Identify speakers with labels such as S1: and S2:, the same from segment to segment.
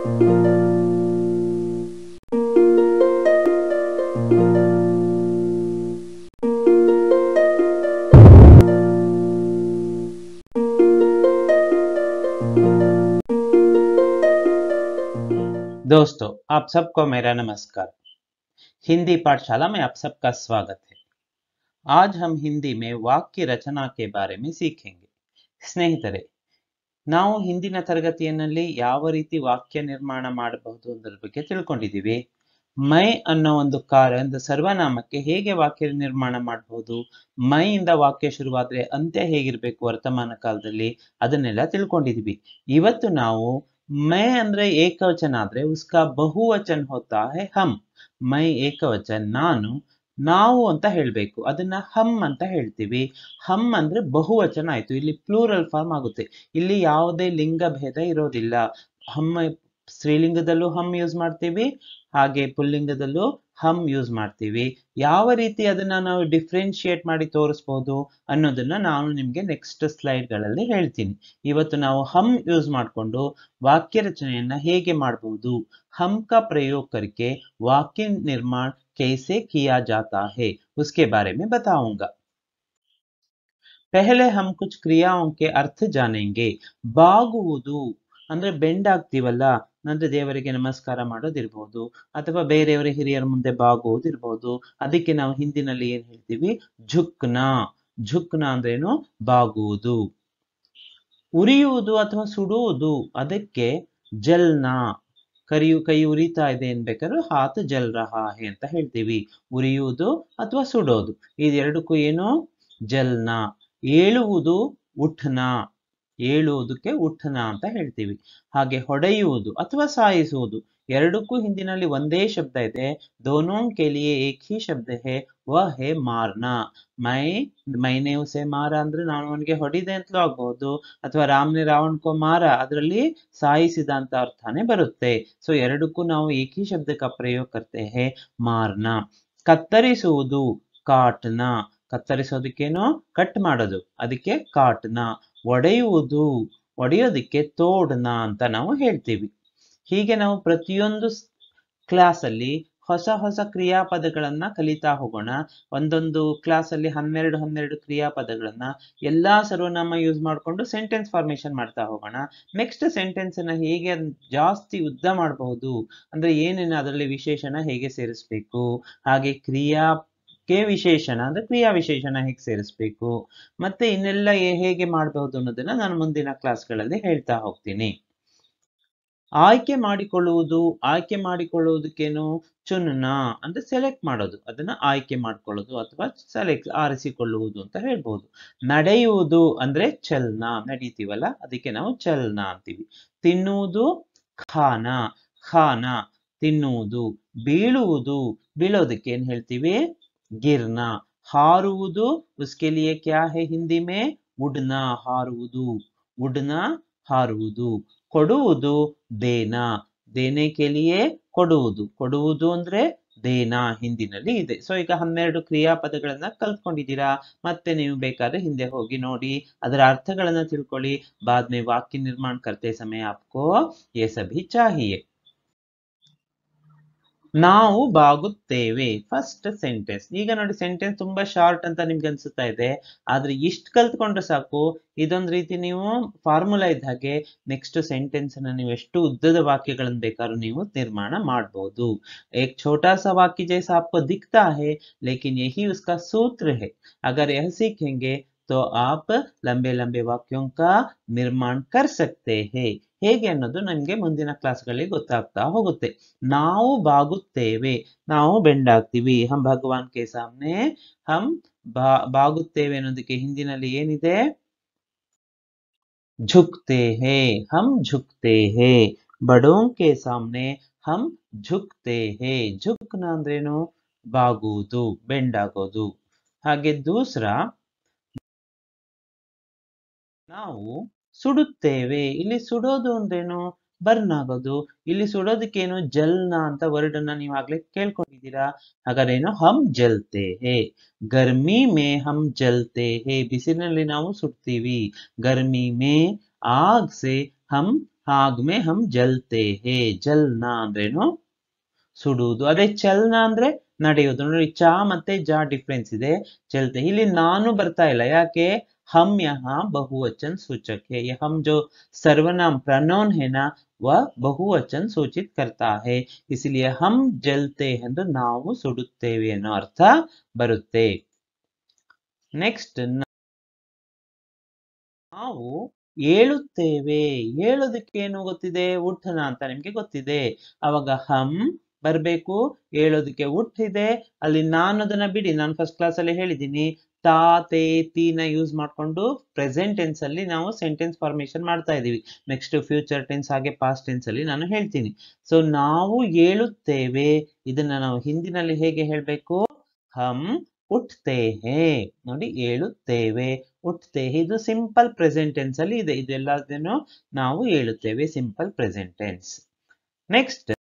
S1: दोस्तों, आप सबको मेरा नमस्कार। हिंदी पाठशाला में आप सबका स्वागत है। आज हम हिंदी में वाक्य रचना के बारे में सीखेंगे। ಸ್ನೇಹಿತರೆ, ನಾವು ಹಿಂದಿನ ತರಗತಿಯಲ್ಲಿ ಯಾವ ರೀತಿ ವಾಕ್ಯ ನಿರ್ಮಾಣ ಮಾಡಬಹುದು ಅನ್ನೋದ್ರ ಬಗ್ಗೆ ತಿಳ್ಕೊಂಡಿದ್ದೀವಿ. ಮೈ ಅನ್ನೋ ಒಂದು ಒಂದು ಸರ್ವನಾಮಕ್ಕೆ ಹೇಗೆ ವಾಕ್ಯ ನಿರ್ಮಾಣ ಮಾಡಬಹುದು, ಮೈ ಇಂದ ವಾಕ್ಯ ಶುರುವಾದ್ರೆ ಅಂತ್ಯ ಹೇಗಿರ್ಬೇಕು ವರ್ತಮಾನ ಕಾಲದಲ್ಲಿ, ಅದನ್ನೆಲ್ಲ ತಿಳ್ಕೊಂಡಿದೀವಿ. ಇವತ್ತು ನಾವು मैं ಅಂದ್ರೆ ಏಕವಚನ ಆದ್ರೆ ಉಸ್ಕಾ ಬಹುವಚನ ಹೋತಾ ಹೈ ಹಮ್. ಮೈ ಏಕವಚನ ನಾನು, ನಾವು ಅಂತ ಹೇಳ್ಬೇಕು, ಅದನ್ನ ಹಮ್ ಅಂತ ಹೇಳ್ತೀವಿ. ಹಮ್ ಅಂದ್ರೆ ಬಹುವಚನ ಆಯ್ತು, ಇಲ್ಲಿ ಪ್ಲೂರಲ್ ಫಾರ್ಮ್ ಆಗುತ್ತೆ. ಇಲ್ಲಿ ಯಾವುದೇ ಲಿಂಗ ಭೇದ ಇರೋದಿಲ್ಲ. ಹಮ್ ಸ್ತ್ರೀಲಿಂಗದಲ್ಲೂ ಹಮ್ ಯೂಸ್ ಮಾಡ್ತೀವಿ, ಹಾಗೆ ಪುಲ್ಲಿಂಗದಲ್ಲೂ ಹಮ್ ಯೂಸ್ ಮಾಡ್ತೀವಿ. ಯಾವ ರೀತಿ ಅದನ್ನ ನಾವು ಡಿಫ್ರೆನ್ಶಿಯೇಟ್ ಮಾಡಿ ತೋರಿಸಬಹುದು ಅನ್ನೋದನ್ನ ನಾನು ನಿಮ್ಗೆ ನೆಕ್ಸ್ಟ್ ಸ್ಲೈಡ್ ಗಳಲ್ಲಿ ಹೇಳ್ತೀನಿ. ಇವತ್ತು ನಾವು ಹಮ್ ಯೂಸ್ ಮಾಡಿಕೊಂಡು वाक्य रचनेयನ್ನ ಹೇಗೆ ಮಾಡಬಹುದು, हम का प्रयोग करके वाक्य निर्माण कैसे किया जाता है उसके बारे में बताऊंगा। पहले हम कुछ क्रियाओं के अर्थ जानेंगे। ಬಾಗುವುದು ಅಂದ್ರೆ ಬೆಂಡ್ ಆಗ್ತೀವಲ್ಲ, ಅಂದ್ರೆ ದೇವರಿಗೆ ನಮಸ್ಕಾರ ಮಾಡೋದಿರ್ಬೋದು, ಅಥವಾ ಬೇರೆಯವರ ಹಿರಿಯರ ಮುಂದೆ ಬಾಗುವುದಿರ್ಬೋದು. ಅದಕ್ಕೆ ನಾವು ಹಿಂದಿನಲ್ಲಿ ಏನ್ ಹೇಳ್ತೀವಿ, ಝುಕ್ನಾ. ಝುಕ್ನಾ ಅಂದ್ರೇನು, ಬಾಗುವುದು. ಉರಿಯುವುದು ಅಥವಾ ಸುಡುವುದು, ಅದಕ್ಕೆ ಜಲ್ನಾ. ಕೈ ಉರಿತಾ ಇದೆ ಅನ್ಬೇಕಾದ್ರೆ ಹಾತ್ ಜಲ್ ರಹಾ ಹೈ ಅಂತ ಹೇಳ್ತೀವಿ. ಉರಿಯುವುದು ಅಥವಾ ಸುಡೋದು, ಇದೆರಡಕ್ಕೂ ಏನು, ಜಲ್ನಾ. ಏಳುವುದು ಉಠ್ನಾ, ಏಳುವುದಕ್ಕೆ ಉಠ್ನಾ ಅಂತ ಹೇಳ್ತೀವಿ. ಹಾಗೆ ಹೊಡೆಯುವುದು ಅಥವಾ ಸಾಯಿಸುವುದು, ಎರಡಕ್ಕೂ ಹಿಂದಿನಲ್ಲಿ ಒಂದೇ ಶಬ್ದ ಇದೆ. दोनों के लिए एक ही शब्द है, वह है मारना। मैंने उसे मारा ಅಂದ್ರೆ ನಾನು ಅವನಿಗೆ ಹೊಡಿದೆ ಅಂತಲೂ ಆಗ್ಬಹುದು, ಅಥವಾ ರಾಮನೆ ರಾವಣಕೋ ಮಾರ ಅದರಲ್ಲಿ ಸಾಯಿಸಿದ ಅಂತ ಅರ್ಥನೇ ಬರುತ್ತೆ. ಸೊ ಎರಡಕ್ಕೂ ನಾವು एक ही शब्द का प्रयोग करते हैं, मारना। ಕತ್ತರಿಸುವುದು, ಕಾಟ್ನಾ. ಕತ್ತರಿಸೋದಕ್ಕೇನೋ ಕಟ್ ಮಾಡೋದು, ಅದಕ್ಕೆ ಕಾಟ್ನಾ. ಒಡೆಯುವುದು, ಒಡೆಯೋದಕ್ಕೆ ತೋಡ್ನಾ ಅಂತ ನಾವು ಹೇಳ್ತೀವಿ. ಹೀಗೆ ನಾವು ಪ್ರತಿಯೊಂದು ಕ್ಲಾಸ್ ಅಲ್ಲಿ ಹೊಸ ಹೊಸ ಕ್ರಿಯಾಪದಗಳನ್ನ ಕಲಿತಾ ಹೋಗೋಣ. ಒಂದೊಂದು ಕ್ಲಾಸ್ ಅಲ್ಲಿ 12 ಕ್ರಿಯಾಪದಗಳನ್ನ ಎಲ್ಲಾ ಸರ್ವನಾಮ ಯೂಸ್ ಮಾಡಿಕೊಂಡು ಸೆಂಟೆನ್ಸ್ ಫಾರ್ಮೇಶನ್ ಮಾಡ್ತಾ ಹೋಗೋಣ. ನೆಕ್ಸ್ಟ್ ಸೆಂಟೆನ್ಸ್ ಅನ್ನ ಹೇಗೆ ಜಾಸ್ತಿ ಉದ್ದ ಮಾಡಬಹುದು, ಅಂದ್ರೆ ಏನೇನು ಅದರಲ್ಲಿ ವಿಶೇಷಣ ಹೇಗೆ ಸೇರಿಸಬೇಕು, ಹಾಗೆ ಕ್ರಿಯಾಕ್ಕೆ ವಿಶೇಷಣ ಅಂದ್ರೆ ಕ್ರಿಯಾ ವಿಶೇಷಣ ಹೇಗೆ ಸೇರಿಸಬೇಕು, ಮತ್ತೆ ಇನ್ನೆಲ್ಲ ಹೇಗೆ ಮಾಡಬಹುದು ಅನ್ನೋದನ್ನ ನಾನು ಮುಂದಿನ ಕ್ಲಾಸ್ಗಳಲ್ಲಿ ಹೇಳ್ತಾ ಹೋಗ್ತೀನಿ. ಆಯ್ಕೆ ಮಾಡಿಕೊಳ್ಳುವುದು, ಆಯ್ಕೆ ಮಾಡಿಕೊಳ್ಳುವುದಕ್ಕೇನು, ಚುನ್ನ ಅಂದ್ರೆ ಸೆಲೆಕ್ಟ್ ಮಾಡೋದು, ಅದನ್ನ ಆಯ್ಕೆ ಮಾಡ್ಕೊಳ್ಳೋದು ಅಥವಾ ಆರಿಸಿಕೊಳ್ಳುವುದು ಅಂತ ಹೇಳ್ಬಹುದು. ನಡೆಯುವುದು ಅಂದ್ರೆ ಚಲ್ನ, ನಡೀತೀವಲ್ಲ ಅದಕ್ಕೆ ನಾವು ಚಲ್ನ ಅಂತೀವಿ. ತಿನ್ನುವುದು ಖಾನ, ಖಾನ ತಿನ್ನುವುದು. ಬೀಳುವುದು, ಬೀಳೋದಕ್ಕೆ ಏನ್ ಹೇಳ್ತೀವಿ, ಗಿರ್ನ. ಹಾರುವುದು, ಉಸ್ಕೆ ಲಿಯೆ ಕ್ಯಾ ಹೈ ಹಿಂದಿ ಮೇ, ಉಡ್ನ, ಹಾರುವುದು, ಉಡ್ನ ಹಾರುವುದು. ಕೊಡುವುದು, ದೇನಾ. ದೇನೆ ಕೆಲಿಯೇ ಕೊಡುವುದು, ಕೊಡುವುದು ಅಂದ್ರೆ ದೇನಾ ಹಿಂದಿನಲ್ಲಿ ಇದೆ. ಸೊ ಈಗ 12 ಕ್ರಿಯಾಪದಗಳನ್ನ ಕಲ್ತ್ಕೊಂಡಿದ್ದೀರಾ. ಮತ್ತೆ ನೀವು ಬೇಕಾದ್ರೆ ಹಿಂದೆ ಹೋಗಿ ನೋಡಿ, ಅದರ ಅರ್ಥಗಳನ್ನ ತಿಳ್ಕೊಳ್ಳಿ. ಬಾದ್ ಮೇ ವಾಕ್ಯ ನಿರ್ಮಾಣ ಕರ್ತೆ ಸಮಯ ಆಪ್ಕೋ ಯೇ ಸಭಿ ಚಾಹಿಯೇ. ನಾವು ಬಾಗುತ್ತೇವೆ, ಫಸ್ಟ್ ಸೆಂಟೆನ್ಸ್. ಈಗ ನೋಡಿ, ಸೆಂಟೆನ್ಸ್ ತುಂಬಾ ಶಾರ್ಟ್ ಅಂತ ನಿಮ್ಗೆ ಅನ್ಸುತ್ತಾ ಇದೆ, ಆದ್ರೆ ಇಷ್ಟು ಕಲ್ತ್ಕೊಂಡ್ರೆ ಸಾಕು. ಇದೊಂದು ರೀತಿ ನೀವು ಫಾರ್ಮುಲಾ ಇದ್ದ ಹಾಗೆ ನೆಕ್ಸ್ಟ್ ಸೆಂಟೆನ್ಸ್ ಅನ್ನ ನೀವು ಎಷ್ಟು ಉದ್ದದ ವಾಕ್ಯಗಳನ್ನು ಬೇಕಾದ್ರೂ ನೀವು ನಿರ್ಮಾಣ ಮಾಡಬಹುದು. एक छोटा सा वाक्य जैसा आपको दिखता है, लेकिन यही उसका सूत्र है। अगर यह सीखेंगे तो आप लंबे लंबे वाक्यों का निर्माण कर सकते हैं. ಹೇಗೆ ಅನ್ನೋದು ನನಗೆ ಮುಂದಿನ ಕ್ಲಾಸ್ಗಳಿಗೆ ಗೊತ್ತಾಗ್ತಾ ಹೋಗುತ್ತೆ. ನಾವು ಬಾಗುತ್ತೇವೆ, ನಾವು ಬೆಂಡಾಗ್ತೀವಿ. ಹಮ್ ಭಗವಾನ್ ಕೆ ಸಾಮ್ನೆ ಹಮ್ ಬಾಗುತ್ತೇವೆ ಅನ್ನೋದಕ್ಕೆ ಹಿಂದಿನಲ್ಲಿ ಏನಿದೆ, झुकते हैं, हम झुकते हैं. बड़ों के सामने हम झुकते हैं. झुकना ಅಂದ್ರೇನು, ಬಾಗುವುದು, ಬೆಂಡಾಗೋದು. ಹಾಗೆ ದೂಸರ, ನಾವು ಸುಡುತ್ತೇವೆ. ಇಲ್ಲಿ ಸುಡೋದು ಅಂದ್ರೇನು, ಬರ್ನ್ ಆಗೋದು. ಇಲ್ಲಿ ಸುಡೋದಕ್ಕೇನು, ಜಲ್ನ ಅಂತ ವರ್ಡ್ ಅನ್ನ ನೀವು ಆಗ್ಲೇ ಕೇಳ್ಕೊಂಡಿದ್ದೀರಾ. ಹಾಗಾದ್ರೇನು, ಹಮ್ ಜಲ್ತೆ ಹೇ. ಗರ್ಮಿ ಮೇ ಹಮ್ ಜಲ್ತೆ ಹೇ, ಬಿಸಿಲಿನಲ್ಲಿ ನಾವು ಸುಡ್ತೀವಿ. ಗರ್ಮಿ ಮೇ ಆಗ್ ಸೆ ಹಮ್ ಆಗ್ ಮೇ ಹಮ್ ಜಲ್ತೆ ಹೇ. ಜಲ್ನ ಅಂದ್ರೇನು? ಸುಡುವುದು. ಅದೇ ಚಲ್ನ ಅಂದ್ರೆ ನಡೆಯುವುದು. ನೋಡಿ, ಚ ಮತ್ತೆ ಜ ಡಿಫ್ರೆನ್ಸ್ ಇದೆ. ಚಲ್ತೆ, ಇಲ್ಲಿ ನಾನು ಬರ್ತಾ ಇಲ್ಲ. ಯಾಕೆ? हम यहाँ बहुवचन सूचक है. ये हम जो सर्वनाम प्रोनाउन है ना, वह बहुवचन सूचित करता है. इसलिए हम जलते हैं ಅಂದ್ರೆ ನಾವು ಸುಡುತ್ತೇವೆ ಅನ್ನೋ ಅರ್ಥ ಬರುತ್ತೆ. ನೆಕ್ಸ್ಟ್, ನಾವು ಏಳುತ್ತೇವೆ. ಏಳೋದಕ್ಕೇನು ಗೊತ್ತಿದೆ? ಉಠನ ಅಂತ ನಿಮ್ಗೆ ಗೊತ್ತಿದೆ. ಅವಾಗ ಹಮ್ ಬರ್ಬೇಕು, ಏಳೋದಕ್ಕೆ ಉಟ್ಟಿದೆ. ಅಲ್ಲಿ ನಾನು ಅದನ್ನ ಬಿಡಿ, ನಾನು ಫಸ್ಟ್ ಕ್ಲಾಸ್ ಅಲ್ಲಿ ಹೇಳಿದ್ದೀನಿ, ತಾ ತೇ ತೀನ ಯೂಸ್ ಮಾಡ್ಕೊಂಡು ಪ್ರೆಸೆಂಟ್ ಟೆನ್ಸ್ ಅಲ್ಲಿ ನಾವು ಸೆಂಟೆನ್ಸ್ ಫಾರ್ಮೇಶನ್ ಮಾಡ್ತಾ ಇದೀವಿ. ನೆಕ್ಸ್ಟ್ ಫ್ಯೂಚರ್ ಟೆನ್ಸ್ ಹಾಗೆ ಪಾಸ್ಟ್ ಟೆನ್ಸ್ ಅಲ್ಲಿ ನಾನು ಹೇಳ್ತೀನಿ. ಸೊ ನಾವು ಏಳುತ್ತೇವೆ, ಇದನ್ನ ನಾವು ಹಿಂದಿನಲ್ಲಿ ಹೇಗೆ ಹೇಳ್ಬೇಕು? ಹಮ್ ಉಠ್ತೆ ಹೇ. ನೋಡಿ, ಏಳುತ್ತೇವೆ, ಉಠ್ತೆ ಹೇ, ಇದು ಸಿಂಪಲ್ ಪ್ರೆಸೆಂಟ್ ಟೆನ್ಸ್ ಅಲ್ಲಿ ಇದೆ. ಇದೆಲ್ಲದನ್ನು ನಾವು ಏಳುತ್ತೇವೆ, ಸಿಂಪಲ್ ಪ್ರೆಸೆಂಟ್ ಟೆನ್ಸ್. ನೆಕ್ಸ್ಟ್,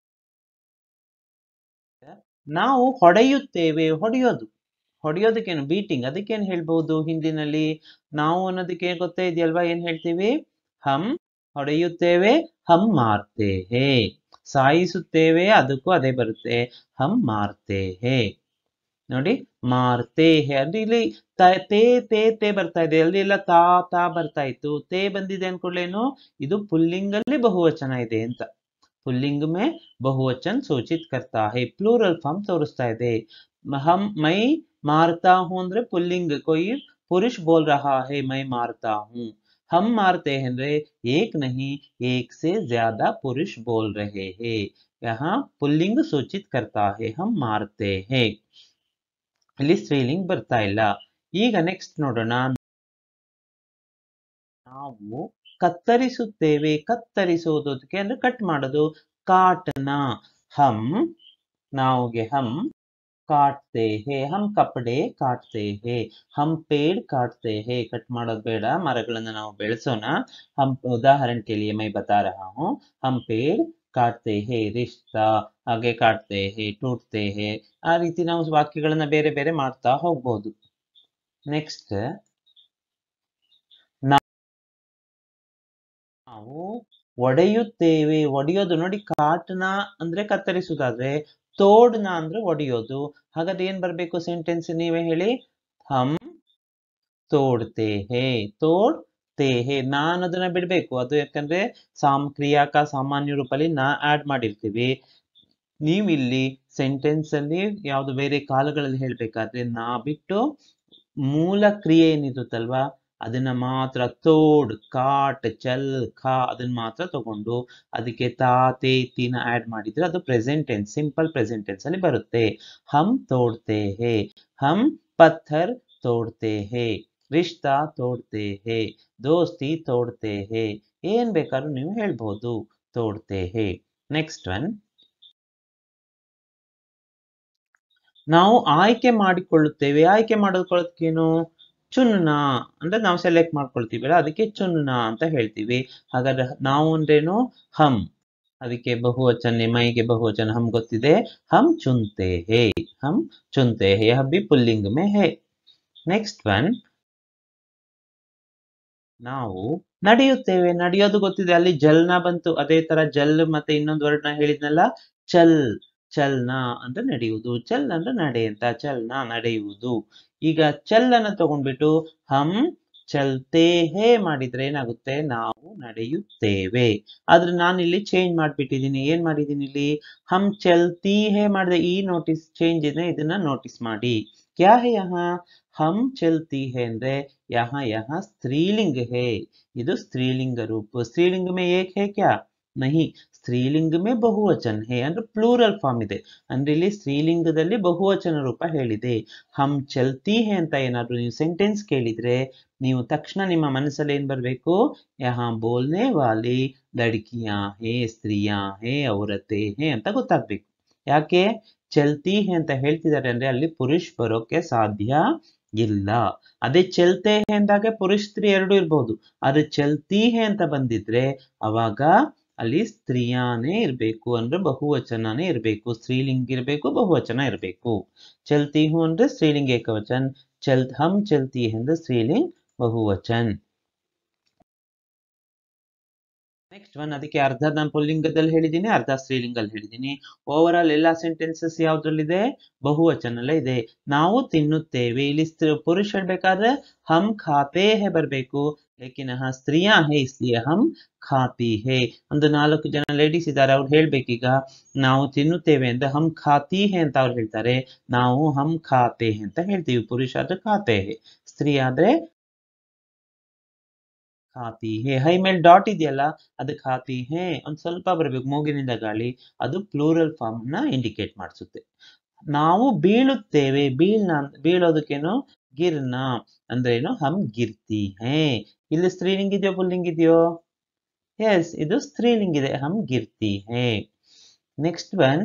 S1: ನಾವು ಹೊಡೆಯುತ್ತೇವೆ. ಹೊಡೆಯೋದು, ಹೊಡೆಯೋದಕ್ಕೇನು? ಬೀಟಿಂಗ್. ಅದಕ್ಕೇನು ಹೇಳ್ಬಹುದು ಹಿಂದಿನಲ್ಲಿ? ನಾವು ಅನ್ನೋದಕ್ಕೆ ಗೊತ್ತೇ ಇದೆಯಲ್ವಾ? ಏನ್ ಹೇಳ್ತೀವಿ? ಹಮ್ ಹೊಡೆಯುತ್ತೇವೆ, ಹಮ್ ಮಾರ್ತೆ ಹೇ. ಸಾಯಿಸುತ್ತೇವೆ, ಅದಕ್ಕೂ ಅದೇ ಬರುತ್ತೆ, ಹಮ್ ಮಾರ್ತೆ ಹೇ. ನೋಡಿ, ಮಾರ್ತೆ ಹೇ ಅಂದ್ರೆ ಇಲ್ಲಿ ತೇ ತೇ ತೇ ಬರ್ತಾ ಇದೆ, ಅಲ್ಲಿ ಎಲ್ಲ ತಾ ತಾ ಬರ್ತಾ ಇತ್ತು. ತೇ ಬಂದಿದೆ ಅನ್ಕೊಳ್ಳೇನು? ಇದು ಪುಲ್ಲಿಂಗಲ್ಲಿ ಬಹುವಚನ ಇದೆ ಅಂತ. पुल्लिंग में बहुवचन सूचित करता है, प्लूरल फॉर्म तोरिस्ता ಇದೆ. हम मैं मारता हूं ಅಂದ್ರೆ पुल्लिंग, कोई पुरुष बोल रहा है मैं मारता हूं. हम मारते हैं ಅಂದ್ರೆ एक नहीं एक से ज्यादा पुरुष बोल रहे हैं. यहाँ पुल्लिंग सूचित करता है, हम मारते हैं. ಇಲ್ಲಿ ಸ್ತ್ರೀಲಿಂಗ್ ಬರ್ತಾ ಇಲ್ಲ. ಈಗ ನೆಕ್ಸ್ಟ್ ನೋಡೋಣ. ನಾವು ಕತ್ತರಿಸುತ್ತೇವೆ. ಕತ್ತರಿಸುವುದಕ್ಕೆ ಅಂದ್ರೆ ಕಟ್ ಮಾಡೋದು, ಕಾಟನ. ಹಮ್ ನಾವುಗೆ ಹಮ್ ಕಾಟ್ತೆ ಹೇ, ಹಮ್ ಕಪಡೆ ಕಾಟ್ತೆ ಹೇ. ಹಮ್ ಪೇಡ್ ಕಾಟ್ತೆ ಹೇ, ಕಟ್ ಮಾಡೋದು ಬೇಡ, ಮರಗಳನ್ನ ನಾವು ಬೆಳೆಸೋಣ. ಹಮ್ ಉದಾಹರಣೆ के लिए मैं बता रहा हूँ, हम पेड़ काटते हैं, रिश्ता ಹಾಗೆ ಕಾಟ್ತೆ ಹೇ, ಟೂಟ್ತೆ ಹೇ. ಆ ರೀತಿ ನಾವು ವಾಕ್ಯಗಳನ್ನ ಬೇರೆ ಬೇರೆ ಮಾಡ್ತಾ ಹೋಗ್ಬೋದು. ನೆಕ್ಸ್ಟ್, ನಾವು ಒಡೆಯುತ್ತೇವೆ. ಒಡೆಯೋದು ನೋಡಿ, ಕಾಟನ ಅಂದ್ರೆ ಕತ್ತರಿಸುವುದಾದ್ರೆ, ತೋಡ್ನ ಅಂದ್ರೆ ಒಡೆಯೋದು. ಹಾಗಾದ್ರೆ ಏನ್ ಬರ್ಬೇಕು ಸೆಂಟೆನ್ಸ್? ನೀವೇ ಹೇಳಿ. ಹಮ್ ತೋಡ್ತೆ ಹೇ, ತೋಡ್ತೆ ಹೇ. ನಾನು ಅದನ್ನ ಬಿಡ್ಬೇಕು, ಅದು ಯಾಕಂದ್ರೆ ಕ್ರಿಯಾಕ ಸಾಮಾನ್ಯ ರೂಪದಲ್ಲಿ ನಾ ಆಡ್ ಮಾಡಿರ್ತೀವಿ. ನೀವಿಲ್ಲಿ ಸೆಂಟೆನ್ಸ್ ಅಲ್ಲಿ ಯಾವ್ದು ಬೇರೆ ಕಾಲಗಳಲ್ಲಿ ಹೇಳ್ಬೇಕಾದ್ರೆ ನಾ ಬಿಟ್ಟು ಮೂಲ ಕ್ರಿಯೆ ಏನಿರುತ್ತಲ್ವಾ ಅದನ್ನ ಮಾತ್ರ, ತೋಡ್ ಕಾಟ್ ಚಲ್ ಖಾ, ಅದನ್ನ ಮಾತ್ರ ತಗೊಂಡು ಅದಕ್ಕೆ ತಾ ತೇ ತೀನ ಆಡ್ ಮಾಡಿದ್ರೆ ಅದು present tense, simple present tense ಅಲ್ಲಿ ಬರುತ್ತೆ. ಹಮ್ ತೋಡ್ತೆ ಹೇ, ಹಮ್ ಪತ್ಥರ್ ತೋಡ್ತೆ ಹೇ, ರಿಶ್ತಾ ತೋಡ್ತೆ ಹೇ, ದೋಸ್ತಿ ತೋಡ್ತೆ ಹೇ. ಏನ್ ಬೇಕಾದ್ರೂ ನೀವು ಹೇಳ್ಬಹುದು, ತೋಡ್ತೆ ಹೇ. ನೆಕ್ಸ್ಟ್ ಒನ್, ನಾವು ಆಯ್ಕೆ ಮಾಡಿಕೊಳ್ಳುತ್ತೇವೆ. ಆಯ್ಕೆ ಮಾಡಿಕೊಳ್ಳೋದಕ್ಕೇನು? ಚುನ್ನ ಅಂದ್ರೆ ನಾವು ಸೆಲೆಕ್ಟ್ ಮಾಡ್ಕೊಳ್ತೀವಲ್ಲ, ಅದಕ್ಕೆ ಚುನ್ನ ಅಂತ ಹೇಳ್ತೀವಿ. ಹಾಗಾದ್ರೆ ನಾವು ಅಂದ್ರೇನು? ಹಮ್, ಅದಕ್ಕೆ ಬಹುವಚನ, ಮೈಗೆ ಬಹುವಚನ ಹಮ್ ಗೊತ್ತಿದೆ. ಹಮ್ ಚುನ್ತೆ ಹೇ, ಹಮ್ ಚುನ್ತೆ ಹೇ, ಹಬ್ಬಿ ಪುಲ್ಲಿಂಗ್ ಮೇ ಹೇ. ನೆಕ್ಸ್ಟ್ ಒನ್, ನಾವು ನಡೆಯುತ್ತೇವೆ. ನಡೆಯೋದು ಗೊತ್ತಿದೆ, ಅಲ್ಲಿ ಜಲ್ನ ಬಂತು. ಅದೇ ತರ ಜಲ್ ಮತ್ತೆ ಇನ್ನೊಂದು ವರ್ಡ್ನ ಹೇಳಿದ್ನಲ್ಲ, ಚಲ್. ಚಲ್ನ ಅಂದ್ರೆ ನಡೆಯುವುದು, ಚಲ್ ಅಂದ್ರೆ ನಡೆ ಅಂತ. ಚಲ್ನ ನಡೆಯುವುದು. ಈಗ ಚಲ್ ಅನ್ನ ತಗೊಂಡ್ಬಿಟ್ಟು ಹಮ್ ಚಲ್ತೆ ಹೇ ಮಾಡಿದ್ರೆ ಏನಾಗುತ್ತೆ? ನಾವು ನಡೆಯುತ್ತೇವೆ. ಆದ್ರೆ ನಾನು ಇಲ್ಲಿ ಚೇಂಜ್ ಮಾಡ್ಬಿಟ್ಟಿದ್ದೀನಿ. ಏನ್ ಮಾಡಿದೀನಿ ಇಲ್ಲಿ? ಹಮ್ ಚಲ್ತಿ ಹೇ ಮಾಡಿದೆ. ಈ ನೋಟಿಸ್ ಚೇಂಜ್ ಇದೆ, ಇದನ್ನ ನೋಟಿಸ್ ಮಾಡಿ. ಕ್ಯಾ ಹೇ ಯಹಾ? ಹಮ್ ಚಲ್ತಿ ಹೇ ಅಂದ್ರೆ यहाँ यहाँ स्त्रीलिंग है, ಇದು ಸ್ತ್ರೀಲಿಂಗ ರೂಪ. ಸ್ತ್ರೀಲಿಂಗ में एक है क्या? नहीं, ಸ್ತ್ರೀಲಿಂಗ में ಬಹುವಚನ है ಅಂದ್ರೆ ಪ್ಲೂರಲ್ ಫಾರ್ಮ್ ಇದೆ. ಅಂದ್ರೆ ಇಲ್ಲಿ ಸ್ತ್ರೀಲಿಂಗದಲ್ಲಿ ಬಹುವಚನ ರೂಪ ಹೇಳಿದೆ. ಹಮ್ ಚಲ್ತಿ ಹೇ ಅಂತ ಏನಾದ್ರು ನೀವು ಸೆಂಟೆನ್ಸ್ ಕೇಳಿದ್ರೆ ನೀವು ತಕ್ಷಣ ನಿಮ್ಮ ಮನಸ್ಸಲ್ಲಿ ಏನ್ ಬರ್ಬೇಕು? ಯಹಾ ಬೋಲ್ನೆ ವಾಲಿ ಲಡ್ಕಿಯಾ ಹೇ, ಸ್ತ್ರೀಯಾ ಹೇ, ಔರತೆ ಹೇ ಅಂತ ಗೊತ್ತಾಗ್ಬೇಕು. ಯಾಕೆ ಚಲ್ತಿ ಹೇ ಅಂತ ಹೇಳ್ತಿದ್ದಾರೆ ಅಂದ್ರೆ ಅಲ್ಲಿ ಪುರುಷ್ ಬರೋಕೆ ಸಾಧ್ಯ ಇಲ್ಲ. ಅದೇ ಚಲ್ತೆ ಹೇ ಅಂದಾಗ ಪುರುಷ ಸ್ತ್ರೀ ಎರಡು ಇರ್ಬೋದು. ಆದ್ರೆ ಚಲ್ತಿ ಹೇ ಅಂತ ಬಂದಿದ್ರೆ ಅವಾಗ ಅಲ್ಲಿ ಸ್ತ್ರೀಯಾನೇ ಇರ್ಬೇಕು, ಅಂದ್ರೆ ಬಹುವಚನನೇ ಇರ್ಬೇಕು. ಸ್ತ್ರೀಲಿಂಗ ಇರ್ಬೇಕು, ಬಹುವಚನ ಇರ್ಬೇಕು. ಚಲ್ತಿ ಹೂ ಅಂದ್ರೆ ಸ್ತ್ರೀಲಿಂಗ ಏಕವಚನ್, ಹಮ್ ಚಲ್ತಿ ಹೇ ಅಂದ್ರೆ ಸ್ತ್ರೀಲಿಂಗ ಬಹುವಚನ್. ನೆಕ್ಸ್ಟ್ ಒನ್, ಅದಕ್ಕೆ ಅರ್ಧ ನಾನು ಪುಲ್ಲಿಂಗದಲ್ಲಿ ಹೇಳಿದ್ದೀನಿ, ಅರ್ಧ ಸ್ತ್ರೀಲಿಂಗದಲ್ಲಿ ಹೇಳಿದ್ದೀನಿ. ಓವರ್ ಆಲ್ ಎಲ್ಲಾ ಸೆಂಟೆನ್ಸಸ್ ಯಾವ್ದ್ರಲ್ಲಿದೆ? ಬಹುವಚನಲ್ಲೇ ಇದೆ. ನಾವು ತಿನ್ನುತ್ತೇವೆ. ಇಲ್ಲಿ ಪುರುಷ ಹೇಳ್ಬೇಕಾದ್ರೆ ಹಮ್ ಖಾತೆ ಹೇ ಬರ್ಬೇಕು. ಲೇಕಿನ್ ಸ್ತ್ರೀಯಾ ಹೇ ಇಸ್ಲಿಯೇ ಹಮ್ ಖಾತಿ ಹೇ. ಒಂದು 4 ಜನ ಲೇಡೀಸ್ ಇದ್ದಾರೆ, ಅವ್ರು ಹೇಳ್ಬೇಕೀಗ ನಾವು ತಿನ್ನುತ್ತೇವೆ ಅಂದ್ರೆ ಹಮ್ ಖಾತಿ ಹೇ ಅಂತ ಅವ್ರು ಹೇಳ್ತಾರೆ, ನಾವು ಹಮ್ ಖಾತೆ ಹೇ ಅಂತ ಹೇಳ್ತೀವಿ. ಪುರುಷ ಆದ್ರೆ ಖಾತೆ ಹೇ, ಸ್ತ್ರೀ ಆದ್ರೆ ಖಾತಿ ಹೇ. ಹೈ ಮೇಲೆ ಡಾಟ್ ಇದೆಯಲ್ಲ, ಅದು ಖಾತಿ ಹೇ ಒಂದ್ ಸ್ವಲ್ಪ ಬರ್ಬೇಕು, ಮೂಗಿನಿಂದ ಗಾಳಿ, ಅದು ಪ್ಲೂರಲ್ ಫಾರ್ಮ್ ನ ಇಂಡಿಕೇಟ್ ಮಾಡಿಸುತ್ತೆ. ನಾವು ಬೀಳುತ್ತೇವೆ. ಬೀಳೋದಕ್ಕೇನು? ಗಿರ್ನ ಅಂದ್ರೆ ಏನು? ಹಮ್ ಗಿರ್ತಿ ಹೇ. ಇಲ್ಲಿ ಸ್ತ್ರೀಲಿಂಗ ಇದೆಯೋ ಪುಲ್ಲಿಂಗ ಇದೆಯೋ? ಎಸ್, ಇದು ಸ್ತ್ರೀಲಿಂಗ ಇದೆ, ಹಮ್ ಗಿರ್ತಿ ಹೇ. ನೆಕ್ಸ್ಟ್ ಒನ್,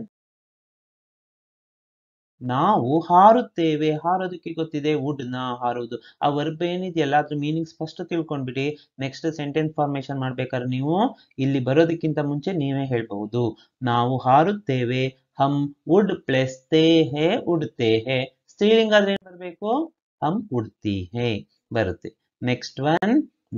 S1: ನಾವು ಹಾರುತ್ತೇವೆ. ಹಾರೋದಕ್ಕೆ ಗೊತ್ತಿದೆ, ವುಡ್ನ ಹಾರೋದು. ಆ ವರ್ಬ್ ಏನಿದೆಯಲ್ಲ ಅದ್ರ ಮೀನಿಂಗ್ ಸ್ಪಷ್ಟ ತಿಳ್ಕೊಂಡ್ಬಿಡಿ. ನೆಕ್ಸ್ಟ್ ಸೆಂಟೆನ್ಸ್ ಫಾರ್ಮೇಶನ್ ಮಾಡ್ಬೇಕಾದ್ರೆ ನೀವು ಇಲ್ಲಿ ಬರೋದಕ್ಕಿಂತ ಮುಂಚೆ ನೀವೇ ಹೇಳ್ಬಹುದು. ನಾವು ಹಾರುತ್ತೇವೆ, ಹಮ್ ವುಡ್ ಪ್ಲಸ್ ತೇ ಹೇ ಉಡ್ತೇ ಹೇ. ಸ್ತ್ರೀಲಿಂಗ ಆದ್ರೆ ಏನ್ ಬರ್ಬೇಕು? ಹಮ್ ಉಡ್ತಿ ಹೇ ಬರುತ್ತೆ. ನೆಕ್ಸ್ಟ್ ಒನ್,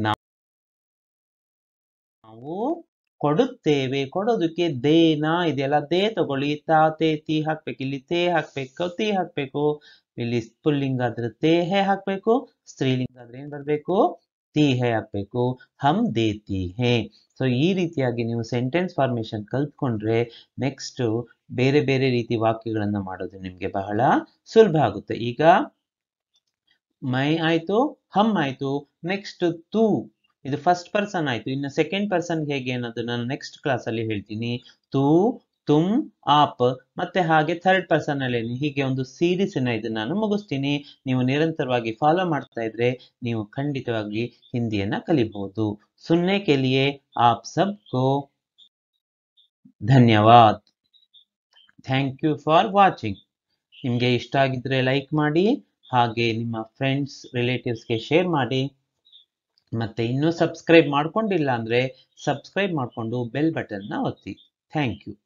S1: ನಾವು ಕೊಡುತ್ತೇವೆ. ಕೊಡೋದಕ್ಕೆ ದೇನ ಇದೆಯಲ್ಲ, ದೇ ತಗೊಳ್ಳಿ, ತಾ ತೇ ತಿ ಹಾಕ್ಬೇಕು. ಇಲ್ಲಿ ತೇ ಹಾಕ್ಬೇಕು, ತಿ ಹಾಕ್ಬೇಕು. ಇಲ್ಲಿ ಪುಲ್ಲಿಂಗ ಆದ್ರೆ ತೇ ಹೇ ಹಾಕ್ಬೇಕು, ಸ್ತ್ರೀಲಿಂಗ ಆದ್ರೆ ಏನ್ ಬರ್ಬೇಕು? ತಿ ಹೇ ಹಾಕ್ಬೇಕು. ಹಮ್ ದೇತಿ ಹೇ. ಸೊ ಈ ರೀತಿಯಾಗಿ ನೀವು ಸೆಂಟೆನ್ಸ್ ಫಾರ್ಮೇಶನ್ ಕಲ್ತ್ಕೊಂಡ್ರೆ ನೆಕ್ಸ್ಟ್ ಬೇರೆ ಬೇರೆ ರೀತಿ ವಾಕ್ಯಗಳನ್ನ ಮಾಡೋದು ನಿಮ್ಗೆ ಬಹಳ ಸುಲಭ ಆಗುತ್ತೆ. ಈಗ ಮೈ ಆಯ್ತು, ಹಮ್ ಆಯ್ತು, ನೆಕ್ಸ್ಟ್ ತೂ, ಇದು ಫಸ್ಟ್ ಪರ್ಸನ್ ಆಯ್ತು. ಇನ್ನು ಸೆಕೆಂಡ್ ಪರ್ಸನ್ ಹೇಗೆ ಅನ್ನೋದು ನಾನು ನೆಕ್ಸ್ಟ್ ಕ್ಲಾಸ್ ಅಲ್ಲಿ ಹೇಳ್ತೀನಿ. ತೂ, ತುಮ್, ಆಪ್, ಮತ್ತೆ ಹಾಗೆ ಥರ್ಡ್ ಪರ್ಸನ್ ಅಲ್ಲಿ ಹೀಗೆ ಒಂದು ಸೀರೀಸ್ ಇದು ನಾನು ಮುಗಿಸ್ತೀನಿ. ನೀವು ನಿರಂತರವಾಗಿ ಫಾಲೋ ಮಾಡ್ತಾ ಇದ್ರೆ ನೀವು ಖಂಡಿತವಾಗಿ ಹಿಂದಿಯನ್ನ ಕಲಿಬಹುದು. ಸುನ್ನೆ ಕೆ ಲಿಯೆ ಆಪ್ ಸಬ್ಕೋ ಧನ್ಯವಾದ. Thank you for watching. ನಿಮಗೆ ಇಷ್ಟ ಆಗಿದ್ರೆ ಲೈಕ್ ಮಾಡಿ, ಹಾಗೆ ನಿಮ್ಮ ಫ್ರೆಂಡ್ಸ್ ರಿಲೇಟಿವ್ಸ್ಗೆ ಶೇರ್ ಮಾಡಿ. ಮತ್ತೆ ಇನ್ನೂ ಸಬ್ಸ್ಕ್ರೈಬ್ ಮಾಡ್ಕೊಂಡಿಲ್ಲ ಅಂದ್ರೆ ಸಬ್ಸ್ಕ್ರೈಬ್ ಮಾಡಿಕೊಂಡು ಬೆಲ್ ಬಟನ್ನ ಒತ್ತಿ. Thank you.